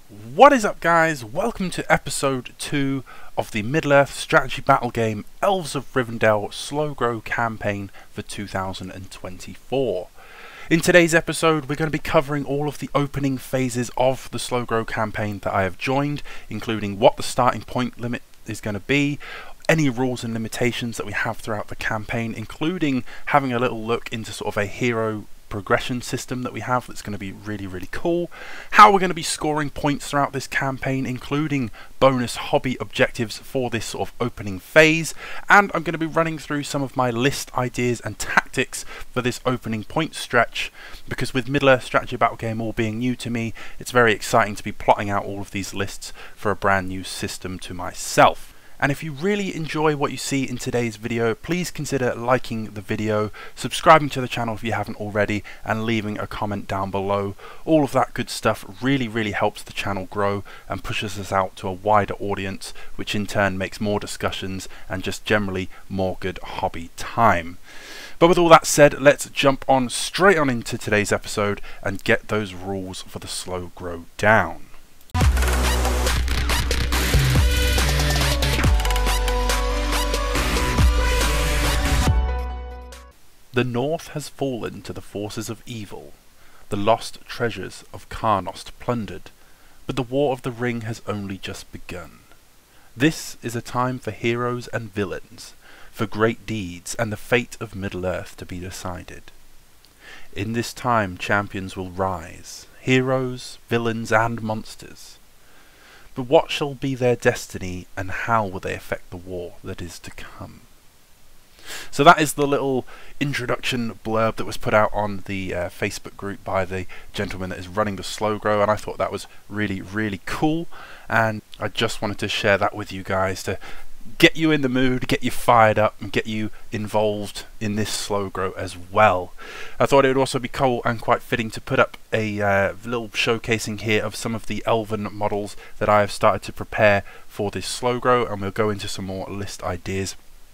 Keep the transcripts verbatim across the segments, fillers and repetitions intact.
What is up, guys? Welcome to episode two of the Middle-earth strategy battle game Elves of Rivendell Slow Grow campaign for two thousand twenty-four. In today's episode we're going to be covering all of the opening phases of the Slow Grow campaign that I have joined, including what the starting point limit is going to be, any rules and limitations that we have throughout the campaign, including having a little look into sort of a hero progression system that we have that's going to be really really cool, how we're going to be scoring points throughout this campaign, including bonus hobby objectives for this sort of opening phase, and I'm going to be running through some of my list ideas and tactics for this opening point stretch, because with Middle-earth strategy battle game all being new to me, it's very exciting to be plotting out all of these lists for a brand new system to myself. And if you really enjoy what you see in today's video, please consider liking the video, subscribing to the channel if you haven't already, and leaving a comment down below. All of that good stuff really, really helps the channel grow and pushes us out to a wider audience, which in turn makes more discussions and just generally more good hobby time. But with all that said, let's jump on straight on into today's episode and get those rules for the Slow Grow down. The North has fallen to the forces of evil, the lost treasures of Carnost plundered, but the War of the Ring has only just begun. This is a time for heroes and villains, for great deeds and the fate of Middle-earth to be decided. In this time champions will rise, heroes, villains and monsters. But what shall be their destiny, and how will they affect the war that is to come? So that is the little introduction blurb that was put out on the uh, Facebook group by the gentleman that is running the Slow Grow, and I thought that was really, really cool, and I just wanted to share that with you guys to get you in the mood, get you fired up, and get you involved in this Slow Grow as well. I thought it would also be cool and quite fitting to put up a uh, little showcasing here of some of the Elven models that I have started to prepare for this Slow Grow, and we'll go into some more list ideas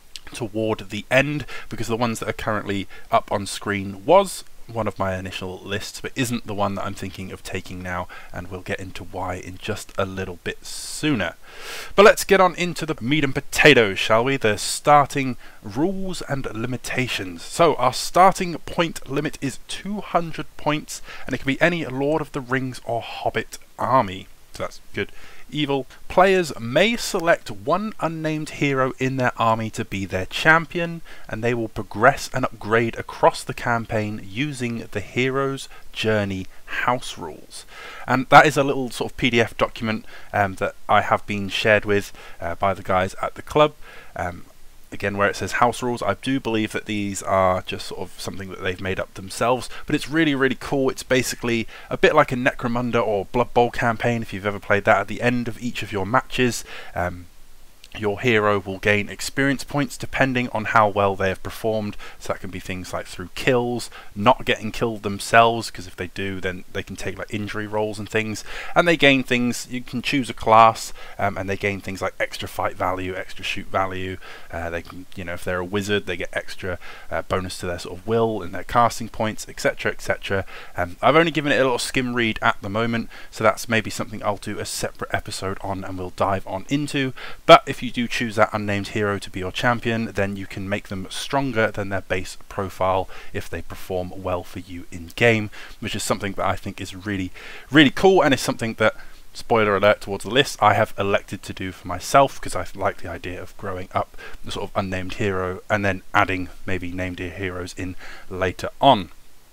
toward the end, because the ones that are currently up on screen was one of my initial lists, but isn't the one that I'm thinking of taking now, and we'll get into why in just a little bit sooner. But let's get on into the meat and potatoes, shall we? The starting rules and limitations. So our starting point limit is two hundred points, and it can be any Lord of the Rings or Hobbit army, so that's good. Evil. Players may select one unnamed hero in their army to be their champion, and they will progress and upgrade across the campaign using the Hero's Journey house rules. And that is a little sort of P D F document um, that I have been shared with uh, by the guys at the club. Um, Again, where it says house rules, I do believe that these are just sort of something that they've made up themselves, but it's really, really cool. It's basically a bit like a Necromunda or Blood Bowl campaign, if you've ever played that. At the end of each of your matches, um, your hero will gain experience points depending on how well they have performed. So that can be things like through kills, not getting killed themselves, because if they do then they can take like injury rolls and things, and they gain things. You can choose a class um, and they gain things like extra fight value, extra shoot value. Uh, they can, you know, if they're a wizard they get extra uh, bonus to their sort of will and their casting points, etc, etc. um, I've only given it a little skim read at the moment, so that's maybe something I'll do a separate episode on and we'll dive on into. But if If you do choose that unnamed hero to be your champion, then you can make them stronger than their base profile if they perform well for you in game, which is something that I think is really, really cool, and is something that, spoiler alert towards the list, I have elected to do for myself, because I like the idea of growing up the sort of unnamed hero and then adding maybe named heroes in later on.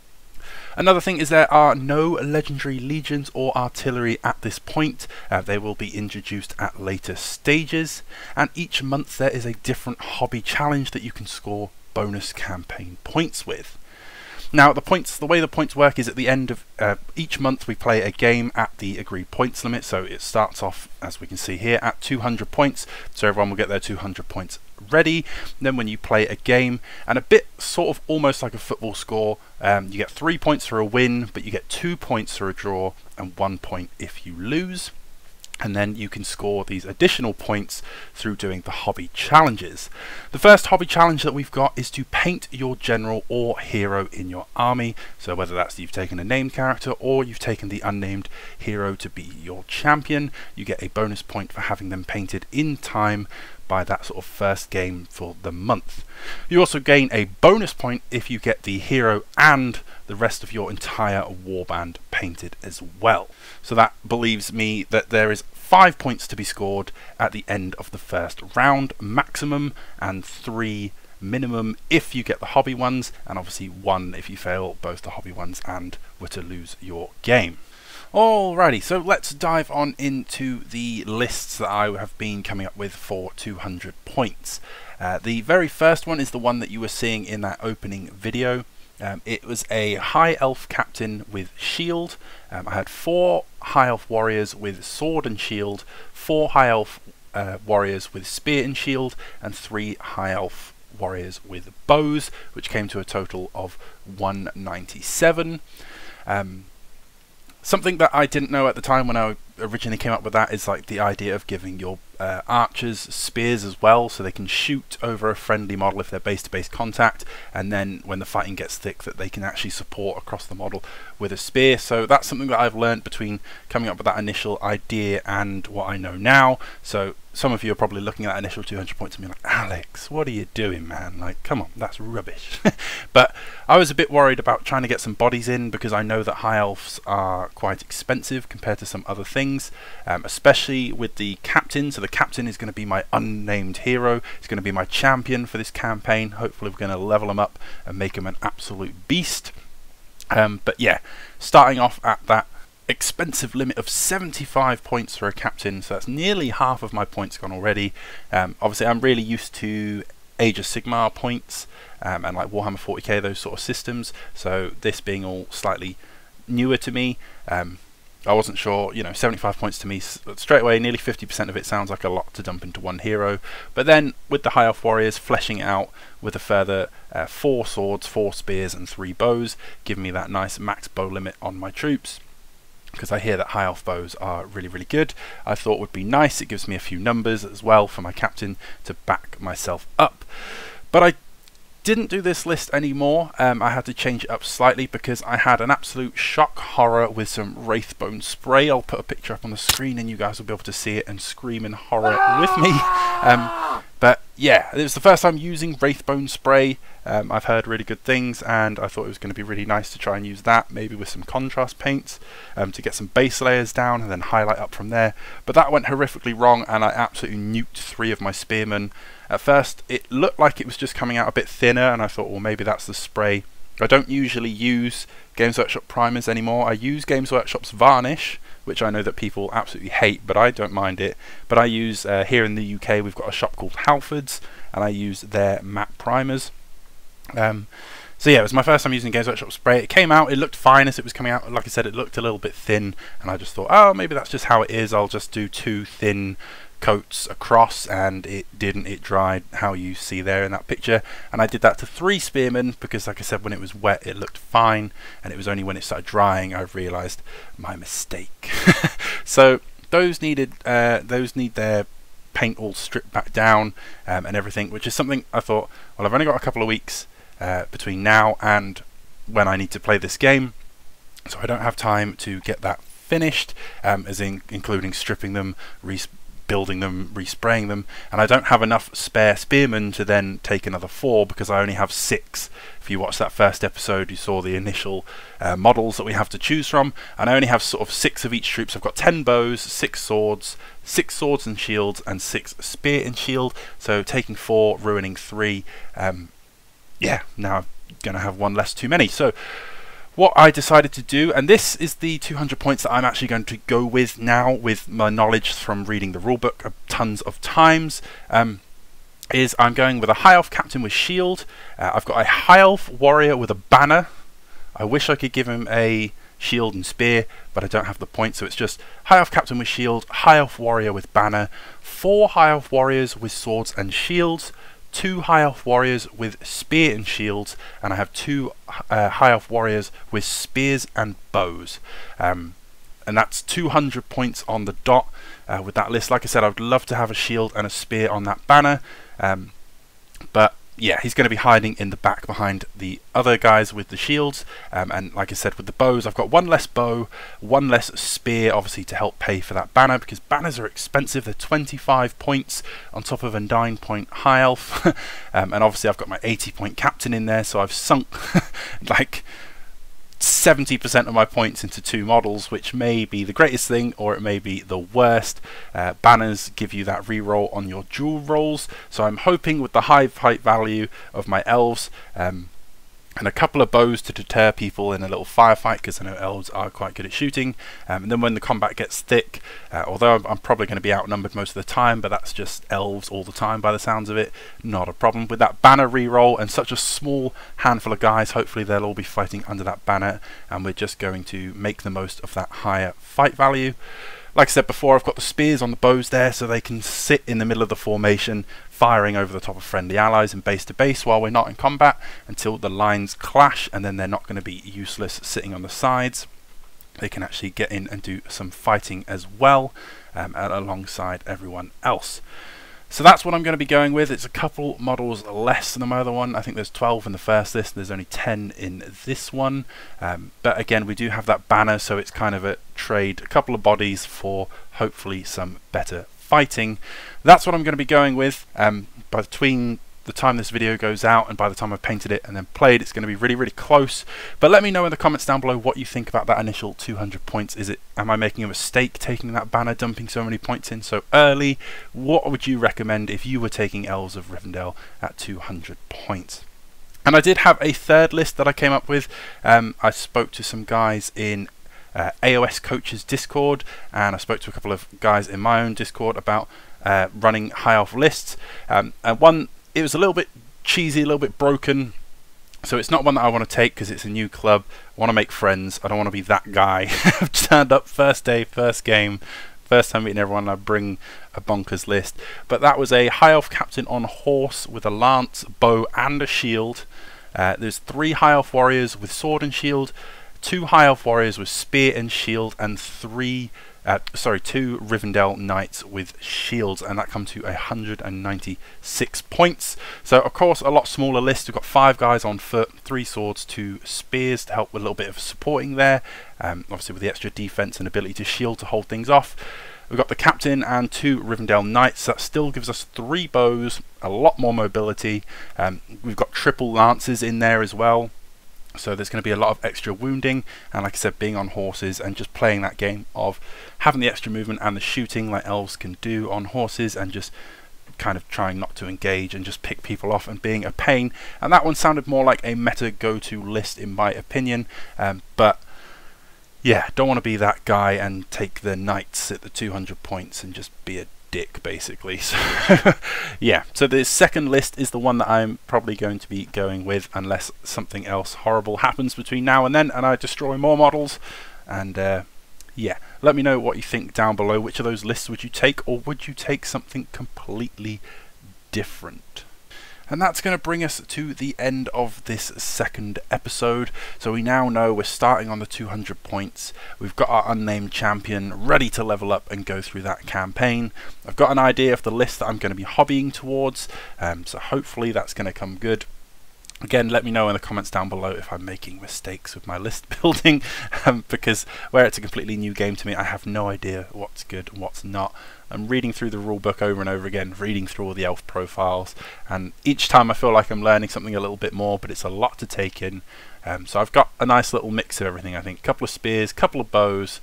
Another thing is there are no legendary legions or artillery at this point. Uh, they will be introduced at later stages, and each month there is a different hobby challenge that you can score bonus campaign points with. Now the points, the way the points work is at the end of uh, each month we play a game at the agreed points limit, so it starts off, as we can see here, at two hundred points, so everyone will get their two hundred points ready. Then when you play a game, and a bit sort of almost like a football score, um, you get three points for a win, but you get two points for a draw and one point if you lose. and then you can score these additional points through doing the hobby challenges. The first hobby challenge that we've got is to paint your general or hero in your army. So whether that's you've taken a named character or you've taken the unnamed hero to be your champion, you get a bonus point for having them painted in time by that sort of first game for the month. You also gain a bonus point if you get the hero and the rest of your entire warband painted as well. So that believes me that there is five points to be scored at the end of the first round maximum, and three minimum if you get the hobby ones, and obviously one if you fail both the hobby ones and were to lose your game. Alrighty, so let's dive on into the lists that I have been coming up with for two hundred points. Uh, the very first one is the one that you were seeing in that opening video. Um, it was a High Elf Captain with Shield. Um, I had four High Elf Warriors with Sword and Shield, four High Elf uh, Warriors with Spear and Shield, and three High Elf Warriors with Bows, which came to a total of one ninety-seven. Um, Something that I didn't know at the time when I originally came up with that is like the idea of giving your uh, archers spears as well, so they can shoot over a friendly model if they're base-to-base contact, and then when the fighting gets thick that they can actually support across the model with a spear. So that's something that I've learned between coming up with that initial idea and what I know now. So some of you are probably looking at that initial two hundred points and being like, Alex, what are you doing, man? Like, come on, that's rubbish. But I was a bit worried about trying to get some bodies in, because I know that high elves are quite expensive compared to some other things, um, especially with the captain. So the captain is going to be my unnamed hero. It's going to be my champion for this campaign. Hopefully we're going to level him up and make him an absolute beast. Um, but yeah, starting off at that expensive limit of seventy-five points for a captain, so that's nearly half of my points gone already. Um, obviously I'm really used to Age of Sigmar points um, and like Warhammer forty K, those sort of systems, so this being all slightly newer to me, um, I wasn't sure, you know, seventy-five points to me straight away, nearly fifty percent of it sounds like a lot to dump into one hero. But then with the High Elf Warriors, fleshing it out with a further uh, four swords, four spears and three bows, giving me that nice max bow limit on my troops, because I hear that High Elf bows are really really good. I thought would be nice. It gives me a few numbers as well for my captain to back myself up. But I didn't do this list anymore. um, I had to change it up slightly because I had an absolute shock horror with some Wraithbone spray. I'll put a picture up on the screen and you guys will be able to see it and scream in horror with me. Um, but yeah, it was the first time using Wraithbone spray. Um, I've heard really good things, and I thought it was going to be really nice to try and use that, maybe with some contrast paints um, to get some base layers down and then highlight up from there. But that went horrifically wrong, and I absolutely nuked three of my spearmen. At first it looked like it was just coming out a bit thinner, and I thought, well, maybe that's the spray. I don't usually use Games Workshop primers anymore. I use Games Workshop's varnish, which I know that people absolutely hate, but I don't mind it. But I use, uh, here in the U K we've got a shop called Halfords, and I use their matte primers. Um, so yeah, it was my first time using Games Workshop spray. It came out, it looked fine as it was coming out. Like I said, it looked a little bit thin, and I just thought, oh, maybe that's just how it is. I'll just do two thin coats across, and it didn't. It dried how you see there in that picture, and I did that to three spearmen because, like I said, when it was wet it looked fine, and it was only when it started drying I realised my mistake. So those needed, uh, those need their paint all stripped back down um, and everything, which is something I thought, well, I've only got a couple of weeks uh, between now and when I need to play this game, so I don't have time to get that finished, um, as in including stripping them, rebuilding them, respraying them, and I don't have enough spare spearmen to then take another four because I only have six. If you watched that first episode, you saw the initial uh, models that we have to choose from, and I only have sort of six of each troops. I've got ten bows, six swords, six swords and shields, and six spear and shield, so taking four, ruining three. Um, yeah, now I'm going to have one less too many. So what I decided to do, and this is the two hundred points that I'm actually going to go with now with my knowledge from reading the rulebook tons of times, um, is I'm going with a High Elf Captain with Shield. Uh, I've got a High Elf Warrior with a banner. I wish I could give him a shield and spear, but I don't have the points, so it's just High Elf Captain with Shield, High Elf Warrior with banner, four High Elf Warriors with swords and shields, two High Elf Warriors with spear and shields, and I have two uh, High Elf Warriors with spears and bows. Um, and that's two hundred points on the dot uh, with that list. Like I said, I would love to have a shield and a spear on that banner, um, but yeah, he's going to be hiding in the back behind the other guys with the shields, um, and like I said, with the bows, I've got one less bow, one less spear, obviously to help pay for that banner, because banners are expensive. They're twenty-five points on top of a nine point high elf, um, and obviously I've got my eighty point captain in there, so I've sunk like seventy percent of my points into two models, which may be the greatest thing or it may be the worst. Uh, banners give you that reroll on your dual rolls, so I'm hoping with the high fight value of my elves um, and a couple of bows to deter people in a little firefight, because I know elves are quite good at shooting, um, and then when the combat gets thick, uh, although I'm, I'm probably going to be outnumbered most of the time, but that's just elves all the time by the sounds of it, not a problem. With that banner reroll and such a small handful of guys, hopefully they'll all be fighting under that banner, and we're just going to make the most of that higher fight value. Like I said before, I've got the spears on the bows there, so they can sit in the middle of the formation, firing over the top of friendly allies and base to base while we're not in combat, until the lines clash, and then they're not going to be useless sitting on the sides. They can actually get in and do some fighting as well, um, alongside everyone else. So that's what I'm going to be going with. It's a couple models less than my other one. I think there's twelve in the first list, there's only ten in this one. Um, but again, we do have that banner, so it's kind of a trade, a couple of bodies for hopefully some better fighting. That's what I'm going to be going with. Um, between the time this video goes out and by the time I've painted it and then played, it's going to be really really close. But let me know in the comments down below what you think about that initial two hundred points. Is it, am I making a mistake taking that banner, dumping so many points in so early? What would you recommend if you were taking Elves of Rivendell at two hundred points? And I did have a third list that I came up with. um, I spoke to some guys in uh, A O S Coaches Discord, and I spoke to a couple of guys in my own Discord about uh, running high elf lists, um, and one, it was a little bit cheesy, a little bit broken, so it's not one that I want to take because it's a new club. I want to make friends. I don't want to be that guy. I've turned up first day, first game, first time meeting everyone, and I bring a bonkers list. But that was a high elf captain on horse with a lance, bow and a shield. Uh, there's three high elf warriors with sword and shield, two high elf warriors with spear and shield, and three Uh, sorry, two Rivendell Knights with shields, and that comes to one hundred ninety-six points. So of course a lot smaller list. We've got five guys on foot, three swords, two spears to help with a little bit of supporting there, um, obviously with the extra defense and ability to shield to hold things off. We've got the captain and two Rivendell Knights. That still gives us three bows, a lot more mobility. Um, we've got triple lances in there as well, so there's going to be a lot of extra wounding, and like I said, being on horses and just playing that game of having the extra movement and the shooting like elves can do on horses, and just kind of trying not to engage and just pick people off and being a pain. And that one sounded more like a meta go-to list in my opinion, um, but yeah, don't want to be that guy and take the knights at the two hundred points and just be a dick basically. So yeah, so the second list is the one that I'm probably going to be going with, unless something else horrible happens between now and then and I destroy more models. And uh, yeah, let me know what you think down below. Which of those lists would you take, or would you take something completely different? And that's going to bring us to the end of this second episode. So we now know we're starting on the two hundred points. We've got our unnamed champion ready to level up and go through that campaign. I've got an idea of the list that I'm going to be hobbying towards, um, so hopefully that's going to come good. Again, let me know in the comments down below if I'm making mistakes with my list building, um, because where it's a completely new game to me, I have no idea what's good and what's not. I'm reading through the rulebook over and over again, reading through all the elf profiles, and each time I feel like I'm learning something a little bit more, but it's a lot to take in. Um, so I've got a nice little mix of everything, I think. A couple of spears, couple of bows,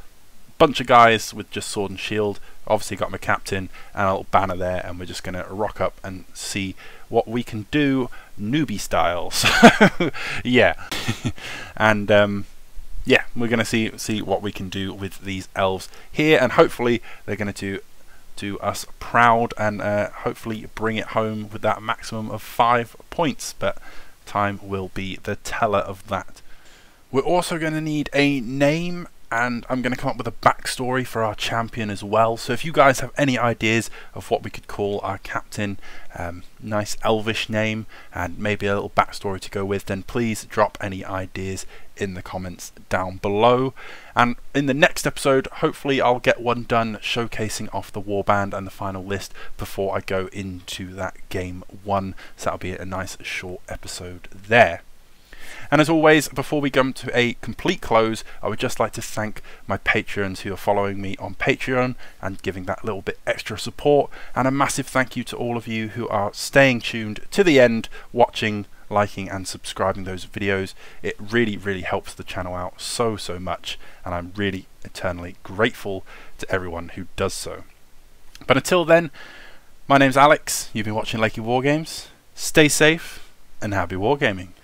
bunch of guys with just sword and shield. Obviously got my captain and a little banner there, and we're just going to rock up and see what we can do newbie style. So yeah, and um, yeah, we're going to see see what we can do with these elves here, and hopefully they're going to do do us proud, and uh, hopefully bring it home with that maximum of five points. But time will be the teller of that. We're also going to need a name and I'm going to come up with a backstory for our champion as well. So if you guys have any ideas of what we could call our captain, um, nice elvish name and maybe a little backstory to go with, then please drop any ideas in the comments down below. And in the next episode, hopefully I'll get one done showcasing off the warband and the final list before I go into that game one. So that'll be a nice short episode there. And as always, before we come to a complete close, I would just like to thank my Patreons who are following me on Patreon and giving that little bit extra support. And a massive thank you to all of you who are staying tuned to the end, watching, liking and subscribing those videos. It really, really helps the channel out so, so much. And I'm really eternally grateful to everyone who does so. But until then, my name's Alex. You've been watching Lakey War Games. Stay safe and happy wargaming.